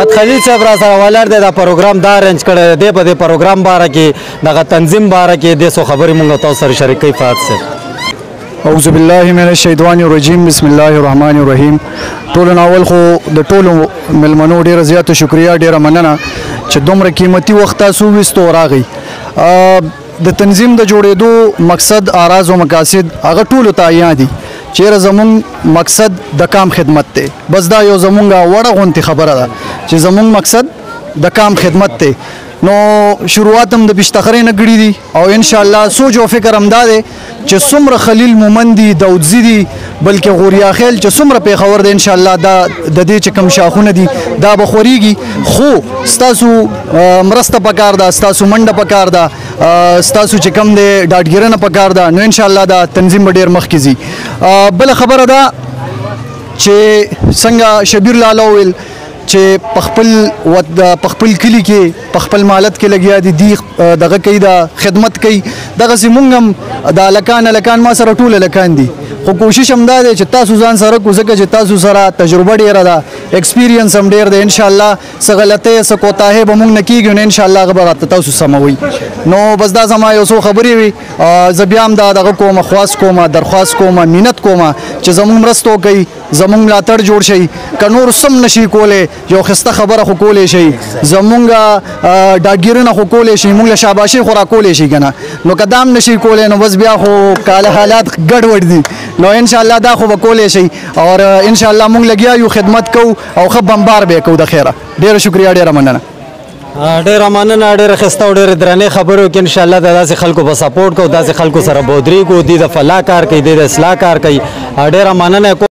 فهد خلیل صاحب را سره ولاړ دی دا پروګرام دا ارینج کړی دی په دې پروګرام باره کې دغه تنظیم باره کې دې څو خبرې مونږ تاسو سره شریکوي فهد صاحب. اعوذ بالله من الشیطان الرجیم بسم الله الرحمن الرحیم. ټولو اول خو د ټولو مېلمنو ډېره زیاته شکریه ډېره مننه چې دومره قیمتي وخت تاسو ویستو راغی. د تنظیم د جوړېدو مقصد اراز او مقاصد هغه ټولو ته یاد دي چیرې زمونږ مقصد د کام خدمت دی. بس دا یو زمونږه وړه غونتې خبره ده چې زمونږ مقصد د کام خدمت دی. نو شروعات هم د پشتخرې نه کړي دي او انشاءالله سوچ او فکر هم دا دی چې څومره خلیل مومند دي داودزي دي بلکې غوریا خیل چې څومره پیښور دی انشاءالله دا د دې چې کوم شاخونه دي دا به خورېږي. خو ستاسو مرسته پکار ده ستاسو منډه پکار ده ستاسو چې کوم دی ډاډګیرنه پکار ده نو انشاءالله دا تنظیم به ډېر مخکې ځي. بله خبره ده چې څنګه شبیر لاله وویل چې په خپل کلي کې په خپل مالت کې لګیا دي دغه کوي دا خدمت کوي دغسې مونږ هم د هلکان ما سره ټول هلکان دي خو کوشش هم دا دی چې تاسو ځان سره کړو ځکه چې تاسو سره تجربه ډېره ده ایکسپیرینس هم ډېر دی انشاءالله څه غلطۍ څه کوتاهۍ به مونږ نه کېږي نو انشاءالله هغه به راته تاسو سموئ. نو بس دا زما یو څو خبرې وي زه بیا هم دا دغه کومه خواست کومه درخواست کومه مینت کومه چې زمونږ مرسته وکوئ زمونږ ملاتړ جوړ شي که نور سم نشي کولی یو ښایسته خبره خو کولی شي زمونږ ډاډګیرنه خو کولی شي مونږ له شاباشۍ خو راکولی شي که نه نو که دا هم نشي کولی نو بس بیا خو کاله حالات ګډوډ دي نو انشاءالله دا خو به کولی شي او انشاءالله مونږ لګیا یو خدمت کوو او ښه بمبار به یې کوو د خیره. ډېره شکریه ډېره مننه. ډېره مننه ډېره ښایسته او ډېرې درنې خبرې وکړې انشاءالله د داسې خلکو به سپورټ کوو داسې خلکو سره به ودرېږو دوی د فلاح کار کوي دوی د اصلاح کار کوي. ډېره مننه.